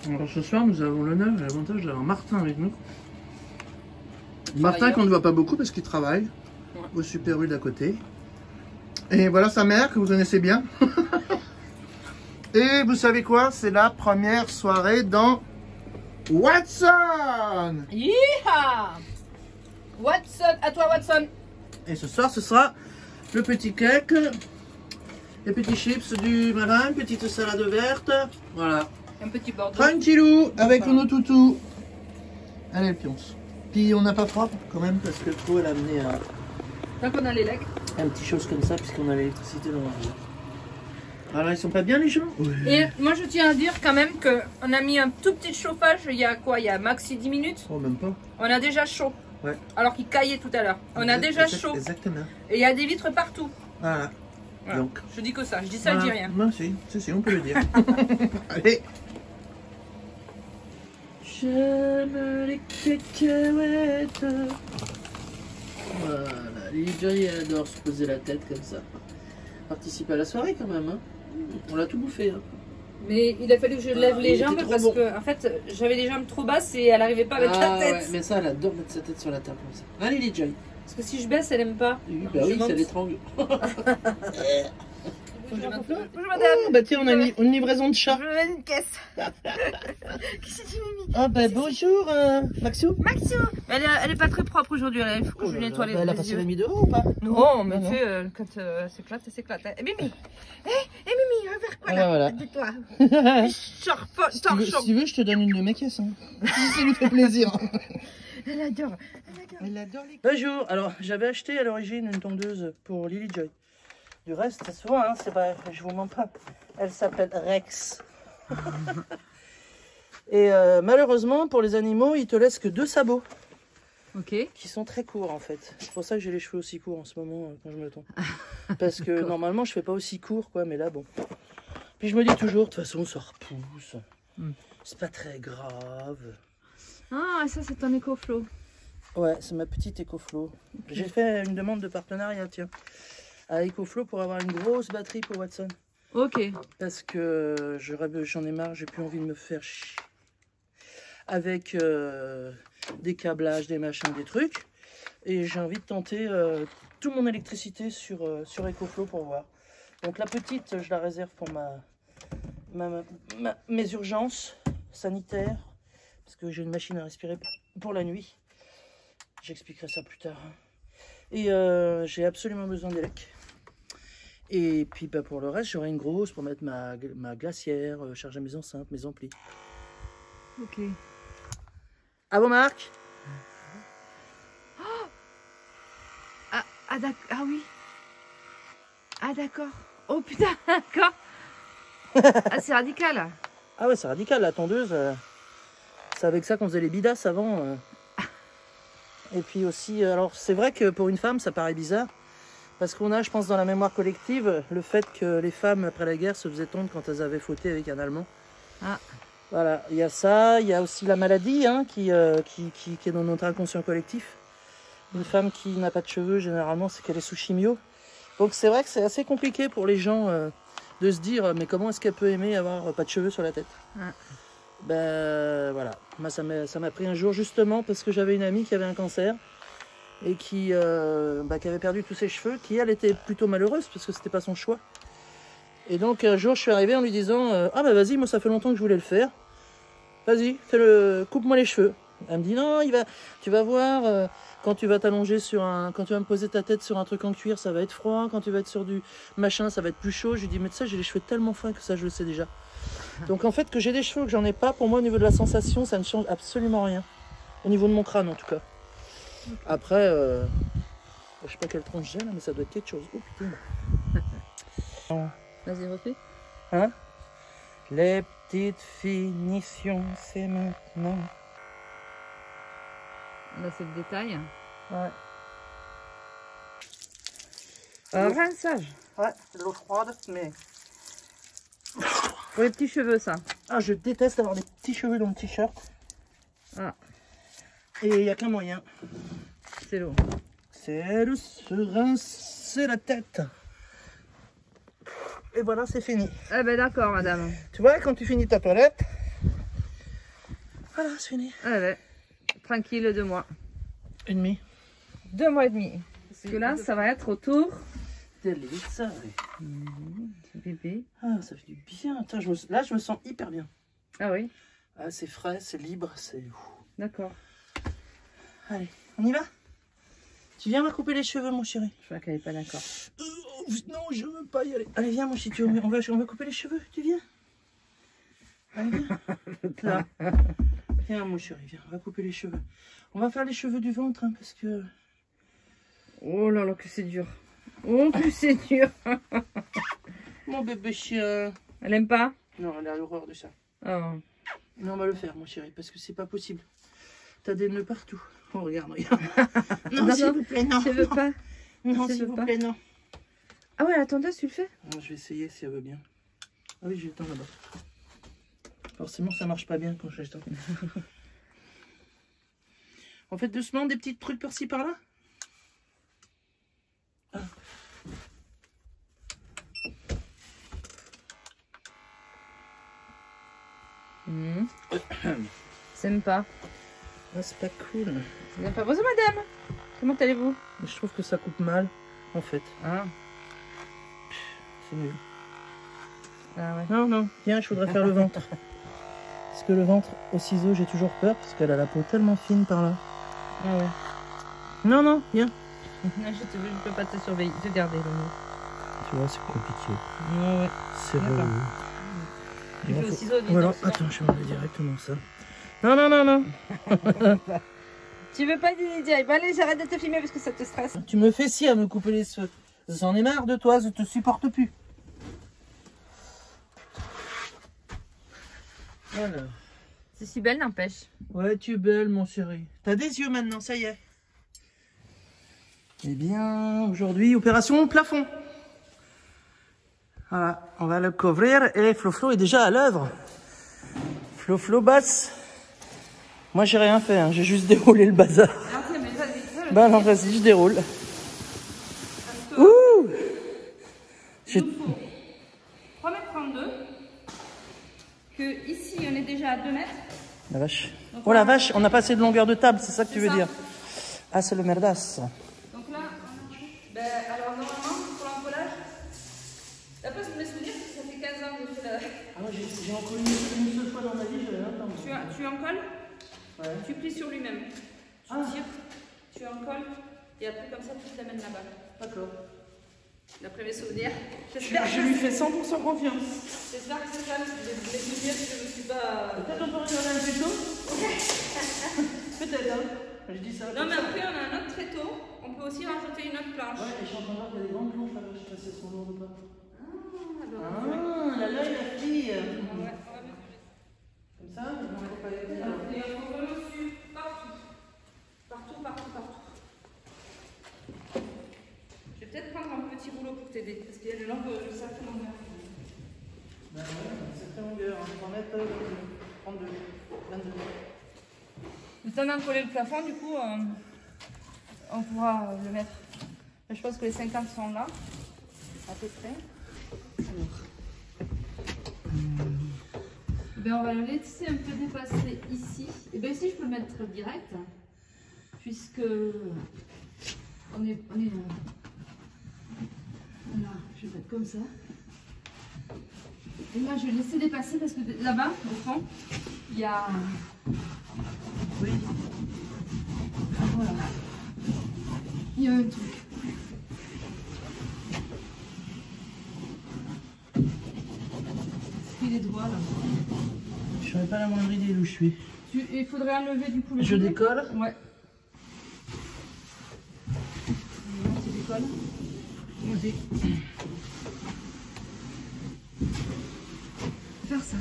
Alors ce soir, nous avons l'honneur et l'avantage d'avoir Martin avec nous. Martin qu'on ne voit pas beaucoup parce qu'il travaille au Super U d'à côté. Et voilà sa mère que vous connaissez bien. Et vous savez quoi? C'est la première soirée dans Watson. Yeeha! Watson, à toi Watson. Et ce soir, ce sera le petit cake, les petits chips du marin, une petite salade verte. Voilà. Un petit bordeaux. Tranquillou, avec nos toutous. Allez, le pionce. Puis on n'a pas froid quand même, parce que Flo, elle a amené Tant qu'on a les legs. un petit chose comme ça, puisqu'on a l'électricité dans la vie. Alors, ils sont pas bien les gens? Oui. Et moi je tiens à dire quand même qu'on a mis un tout petit chauffage il y a quoi? Il y a maxi 10 minutes. Oh, même pas. On a déjà chaud. Ouais. Alors qu'il caillait tout à l'heure. On a déjà chaud. Exactement. Et il y a des vitres partout. Voilà. Voilà. Donc. Je dis que ça. Je dis ça, Voilà. je dis rien. Non, si, on peut le dire. Allez. J'aime les cacahuètes. Voilà, Lily Joy elle adore se poser la tête comme ça. Participe à la soirée quand même, hein. On l'a tout bouffé, hein. Mais il a fallu que je lève les il jambes était trop parce bon. que en fait j'avais les jambes trop basses et elle n'arrivait pas avec la tête. Ouais, mais ça, elle adore mettre sa tête sur la table comme ça. Hein, Lily Joy? Parce que si je baisse, elle aime pas. Oui, bah oui, ça l'étrangle. Bonjour madame. Oh, bah tiens, on a une livraison de chat. Je veux une caisse. Qu'est-ce que tu m'as mis? Ah bah bonjour, Maxou. Maxou. Elle est pas très propre aujourd'hui. Il faut que je lui nettoie les Elle a les passé yeux. la nuit dehors ou pas? Non, mais Non, tu sais, quand elle s'éclate. Et Mimi. Mimi, va vers quoi Ah, là? voilà. Dis-toi. Si tu veux, je te donne une de mes caisses. Hein. Ça lui fait plaisir. Elle adore. Elle adore les... Bonjour. Alors, j'avais acheté à l'origine une tondeuse pour Lily Joy. Du reste, c'est souvent, hein, c'est pas, je vous mens pas. Elle s'appelle Rex. Et malheureusement, pour les animaux, ils te laissent que 2 sabots. Ok. Qui sont très courts en fait. C'est pour ça que j'ai les cheveux aussi courts en ce moment quand je me tond. Parce que normalement, je fais pas aussi court, quoi, mais là, bon. Puis je me dis toujours, de toute façon, ça repousse. C'est pas très grave. Ah, ça c'est un écoflow. Ouais, c'est ma petite EcoFlow. Okay. J'ai fait une demande de partenariat, tiens, à EcoFlow pour avoir une grosse batterie pour Watson. Ok. Parce que j'en ai marre, j'ai plus envie de me faire chier. Avec des câblages, des machins, des trucs. Et j'ai envie de tenter toute mon électricité sur EcoFlow pour voir. Donc la petite, je la réserve pour mes urgences sanitaires. Parce que j'ai une machine à respirer pour la nuit. J'expliquerai ça plus tard. Et j'ai absolument besoin d'élec. Et puis bah, pour le reste, j'aurai une grosse pour mettre ma glacière, charger mes enceintes, mes amplis. Ok. À vos marques. Oh ah oui. Ah d'accord. Oh putain, d'accord. Ah c'est radical. Ah ouais, c'est radical, la tondeuse. C'est avec ça qu'on faisait les bidasses avant. Et puis aussi, alors c'est vrai que pour une femme, ça paraît bizarre. Parce qu'on a, je pense, dans la mémoire collective, le fait que les femmes, après la guerre, se faisaient tondre quand elles avaient fauté avec un Allemand. Ah. Voilà, il y a ça, il y a aussi la maladie hein, qui est dans notre inconscient collectif. Une femme qui n'a pas de cheveux, généralement, c'est qu'elle est sous chimio. Donc c'est vrai que c'est assez compliqué pour les gens de se dire, mais comment est-ce qu'elle peut aimer avoir pas de cheveux sur la tête? Ah. Ben voilà, moi ça m'a pris un jour justement parce que j'avais une amie qui avait un cancer et qui avait perdu tous ses cheveux, qui elle était plutôt malheureuse parce que c'était pas son choix. Et donc un jour je suis arrivé en lui disant ah bah vas-y, moi ça fait longtemps que je voulais le faire, vas-y, coupe-moi les cheveux. Elle me dit non, tu vas voir, quand tu vas t'allonger quand tu vas me poser ta tête sur un truc en cuir, ça va être froid, quand tu vas être sur du machin, ça va être plus chaud. Je lui dis mais tu sais, j'ai les cheveux tellement fins que ça je le sais déjà. Donc en fait que j'ai des cheveux que j'en ai pas, pour moi au niveau de la sensation, ça ne change absolument rien. Au niveau de mon crâne en tout cas. Okay. Après, je sais pas quelle tronche j'ai là, mais ça doit être quelque chose. Oh putain. Vas-y, refais. Hein? Les petites finitions, c'est maintenant. Là, c'est le détail. Ouais. Rinçage. Ouais, c'est de l'eau froide, mais... Pour les petits cheveux, ça. Ah, je déteste avoir des petits cheveux dans le t-shirt. Ah. Et il n'y a qu'un moyen. C'est l'eau. C'est de se rincer la tête. Et voilà, c'est fini. Ah ben d'accord, madame. Tu vois, quand tu finis ta toilette, Voilà, c'est fini. Allez, tranquille, 2 mois. Et demi. 2 mois et demi. Parce que là, ça va être autour. Délice. Bébé. Ah, ça fait du bien. Attends, là, je me sens hyper bien. Ah oui, Ah, c'est frais, c'est libre, c'est... d'accord. Allez, on y va? Tu viens me couper les cheveux, mon chéri? Je crois qu'elle n'est pas d'accord. Non, je veux pas y aller. Allez, viens, mon chéri, on va couper les cheveux, tu viens? Allez, viens. Là. Viens, mon chéri, viens, on va couper les cheveux. On va faire les cheveux du ventre, hein, parce que... Oh là là, que c'est dur. Oh, que c'est dur. Mon bébé chien. Elle aime pas? Non, elle a l'horreur de ça. Oh. Non, on va le faire, mon chéri, parce que c'est pas possible. T'as des nœuds partout. Oh, regarde, regarde. Non, s'il vous plaît, non. Je veux pas. Non, Je s'il veux vous pas. plaît, non. Ah ouais, la tendeuse, tu le fais? Non, je vais essayer si elle veut bien. Ah oui, j'ai le temps là-bas. Forcément, ça marche pas bien quand je le temps. En fait, doucement, des petits trucs par-ci, par-là. Ah. Sympa. Ah, c'est pas cool. Sympa. Bonjour madame. Comment allez-vous? Mais je trouve que ça coupe mal, en fait. Ah. C'est nul. Ah ouais. Non, non, viens, je voudrais faire le ventre. Parce que le ventre, au ciseau, j'ai toujours peur, parce qu'elle a la peau tellement fine par là. Ah ouais. Non, non, viens. Non, je peux pas te surveiller, te garder. Tu vois, c'est compliqué. Ouais, ouais. C'est D'accord. relou. Tu fais au ciseau, dis Voilà, donc, sinon. attends, je vais enlever directement ça. Non, non, non, non. Tu veux pas dire, bah allez, j'arrête de te filmer parce que ça te stresse. Tu me fais si à me couper les cheveux. J'en ai marre de toi, je te supporte plus. Alors. C'est si belle, n'empêche. Ouais, tu es belle, mon chéri. T'as des yeux maintenant, ça y est. Eh bien, aujourd'hui, opération plafond. Voilà, on va le couvrir et Flo est déjà à l'œuvre. Flo basse. Moi, j'ai rien fait, hein. J'ai juste déroulé le bazar. Ah, tiens, mais vas-y. Bah non, vas-y, je déroule. Ouh! Il nous faut 3,32 m. Que ici, on est déjà à 2 mètres. La vache. Oh la vache, on a pas assez de longueur de table, c'est ça que tu veux ça. dire? Ah, c'est le merdas. Donc là, ben, alors normalement, pour l'encollage, d'après ce que mes souvenirs, ça fait 15 ans que je fais la... Ah, moi, j'ai encore une seule fois dans ma vie, j'avais un temps. Tu encolles, Ouais. tu plies sur lui-même. Tu tires, tu encolles, et après comme ça, tu te l'amènes là-bas. D'accord. D'après mes souvenirs. Je lui fais 100% confiance. J'espère que c'est ça, les souvenirs, je ne suis pas... Peut-être on peut regarder un tuto. Peut-être, hein. Je dis ça. Non, mais après, on a un autre tréteau. On peut aussi rajouter une autre planche. Ouais, et je suis en train de voir qu'il y a des grandes planches là-bas, je sais pas si elles sont lourdes ou pas. Alors, Ah, là, il a fille. ouais, on va mesurer. Comme ça, on va pas les Et il faut vraiment suivre partout. Partout. Je vais peut-être prendre un petit rouleau pour t'aider, parce qu'il y a une longue certaine longueur. Ben ouais, c'est très longueur, hein. 100 mètres, 32, 22. Le temps d'encoller le plafond, du coup, on pourra le mettre. Je pense que les 50 sont là, à peu près. Ben, on va le laisser un peu dépasser ici. Et bien ici, je peux le mettre direct, puisque on est là. Voilà, je vais le mettre comme ça. Et là, je vais laisser dépasser parce que là-bas, au fond, il y a... Oui. Voilà. Il y a un truc. Il est droit là. Je n'aurais pas la moindre idée d'où je suis. Il faudrait enlever du coup le... Je décolle. Ouais. Tu décolles. Vas-y. Faire ça.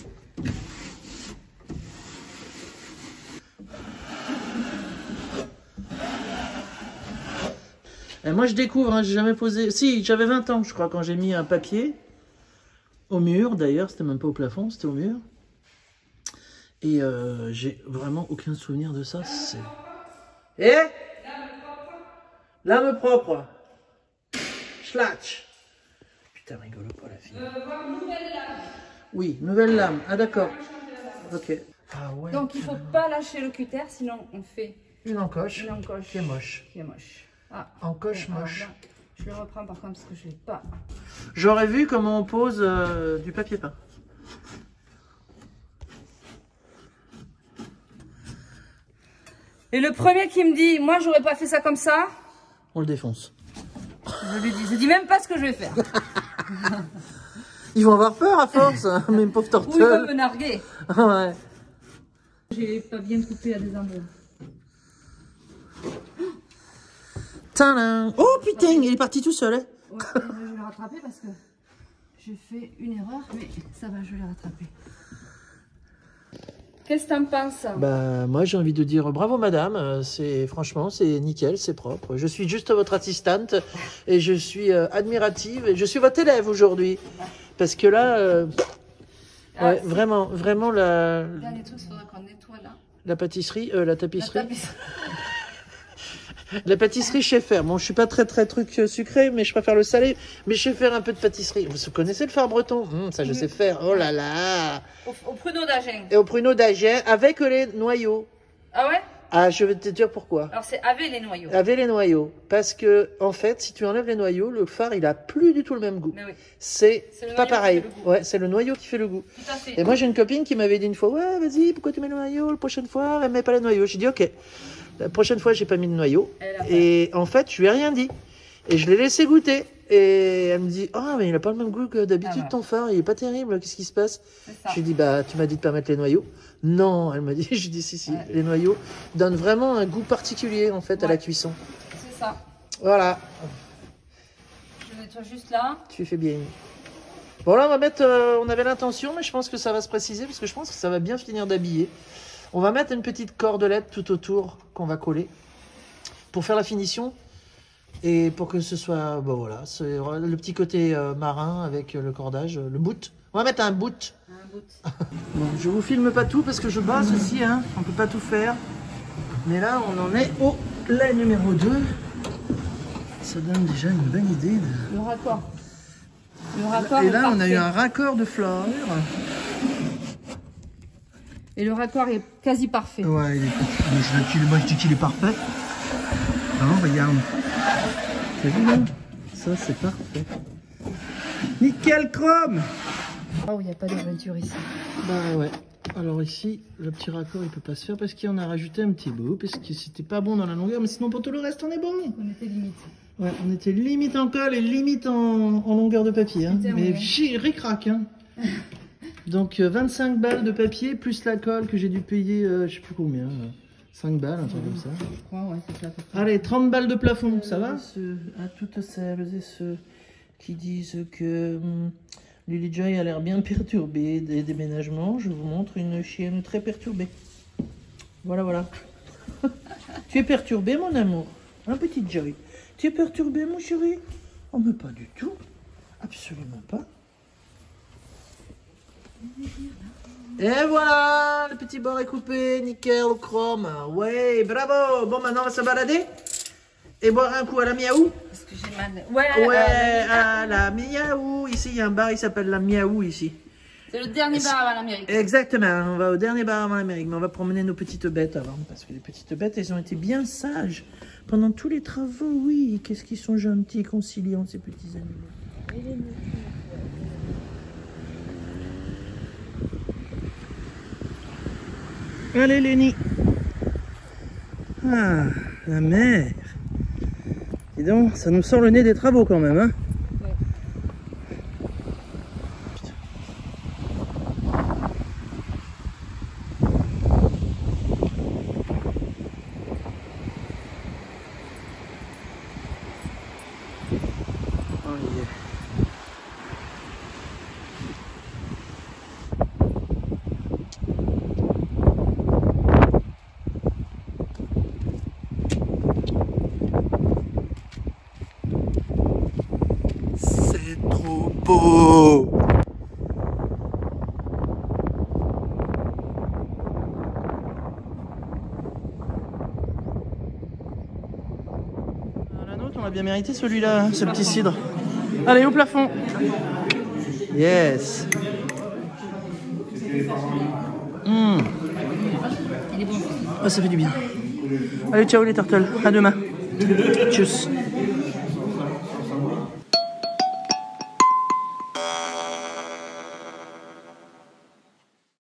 Et moi je découvre, hein, j'ai jamais posé... Si, j'avais 20 ans je crois quand j'ai mis un papier au mur d'ailleurs, c'était même pas au plafond, c'était au mur. Et j'ai vraiment aucun souvenir de ça. C'est... Eh? Lame propre. Schlatch. Putain, rigolo pas la fille. Voir nouvelle lame. Oui, nouvelle lame. Ah d'accord. Ok. Ah ouais. Donc il ne faut pas lâcher le cutter, sinon on fait une encoche, une encoche qui est moche. Qui est moche. Ah, Encoche alors moche. là, je le reprends par contre parce que je ne l'ai pas. J'aurais vu comment on pose du papier peint. Et le premier qui me dit, moi j'aurais pas fait ça comme ça, On le défonce. je dis même pas ce que je vais faire. Ils vont avoir peur à force, mes pauvres Ou ils vont tortelles. me narguer. Ouais. J'ai pas bien coupé à des endroits. Tadam. Oh putain, il est parti tout seul. Hein. Ouais, je vais le rattraper parce que j'ai fait une erreur, mais ça va, je vais le rattraper. Qu'est-ce que t'en penses? Bah moi j'ai envie de dire bravo madame, c'est franchement c'est nickel, c'est propre. Je suis juste votre assistante et je suis admirative et je suis votre élève aujourd'hui. Parce que là, ouais, vraiment Le dernier truc, il faudra qu'on nettoie là. la pâtisserie, la tapisserie. La tapisserie. La pâtisserie, je sais faire. Bon, je suis pas très truc sucré, mais je préfère le salé. Mais je sais faire un peu de pâtisserie. Vous connaissez le phare breton? Ça, je sais faire. Oh là là. Au pruneau d'Agen. Et au pruneau d'Agen avec les noyaux. Ah ouais? Ah, je vais te dire pourquoi. Alors c'est avec les noyaux. Avec les noyaux. Parce que, en fait, si tu enlèves les noyaux, le phare, il a plus du tout le même goût. Mais oui. C'est le pas noyau pareil. qui fait le goût. Ouais, c'est le noyau qui fait le goût. Tout à fait. Et moi, j'ai une copine qui m'avait dit une fois, ouais, vas-y, pourquoi tu mets le noyau la prochaine fois? Elle met pas les noyaux. J'ai dit, ok. La prochaine fois, j'ai pas mis de noyau. Et en fait, je lui ai rien dit. Et je l'ai laissé goûter. Et elle me dit, oh, mais il a pas le même goût que d'habitude, ton phare. Il est pas terrible. Qu'est-ce qui se passe? Je lui ai dit, bah, tu m'as dit de pas mettre les noyaux. Non, elle m'a dit, je dis, si, Ouais. les noyaux donnent vraiment un goût particulier, en fait, à la cuisson. C'est ça. Voilà. Je nettoie juste là. Tu fais bien. Bon, là, on va mettre, on avait l'intention, mais je pense que ça va se préciser, parce que je pense que ça va bien finir d'habiller. On va mettre une petite cordelette tout autour qu'on va coller pour faire la finition et pour que ce soit, bon voilà, c'est le petit côté marin avec le cordage, le boot. On va mettre un boot. Un bout. Bon, je vous filme pas tout parce que je bosse aussi, hein. On peut pas tout faire. Mais là, on en est au lait numéro 2. Ça donne déjà une bonne idée. Le raccord. Le raccord Et est là, on a parfait. eu un raccord de fleurs. Et le raccord est quasi parfait. Ouais, il est... moi je dis qu'il est parfait. Non, regarde. T'as vu là? Ça, c'est parfait. Nickel chrome! Oh, il n'y a pas de peinture ici. Bah ouais. Alors ici, le petit raccord, il peut pas se faire parce qu'il en a rajouté un petit bout, parce que c'était pas bon dans la longueur, mais sinon pour tout le reste, on est bon. On était limite. Ouais, on était limite en colle et limite en longueur de papier. Hein. Mais ric-rac, hein. Donc 25 balles de papier plus la colle que j'ai dû payer, je sais plus combien, 5 balles, un truc comme ça. Je crois, ouais, c'est ça. Allez, 30 balles de plafond, ça va? À toutes celles et ceux qui disent que Lily Joy a l'air bien perturbée des déménagements, je vous montre une chienne très perturbée. Voilà, voilà. Tu es perturbé, mon amour? Un petit Joy. Tu es perturbé, mon chéri? Oh, mais pas du tout. Absolument pas. Et voilà, le petit bord est coupé, nickel, au chrome. Ouais, bravo. Bon, maintenant on va se balader et boire un coup à la miaou. Parce que j'ai mal. Ouais, Ouais, à la miaou. Ici, il y a un bar, il s'appelle la miaou ici. c'est le dernier bar avant l'Amérique. Exactement, on va au dernier bar avant l'Amérique, mais on va promener nos petites bêtes avant, parce que les petites bêtes, elles ont été bien sages pendant tous les travaux, oui. Qu'est-ce qu'ils sont gentils, conciliants, ces petits animaux. Allez, Lénie. Ah, la mer. Dis donc, ça nous sort le nez des travaux quand même, hein. Oh, yeah. C'est trop beau. La nôtre, on l'a bien mérité celui-là, hein, ce petit cidre. Allez, au plafond. Yes. Ah, ça fait du bien. Allez, ciao les turtles. À demain. Tchuss.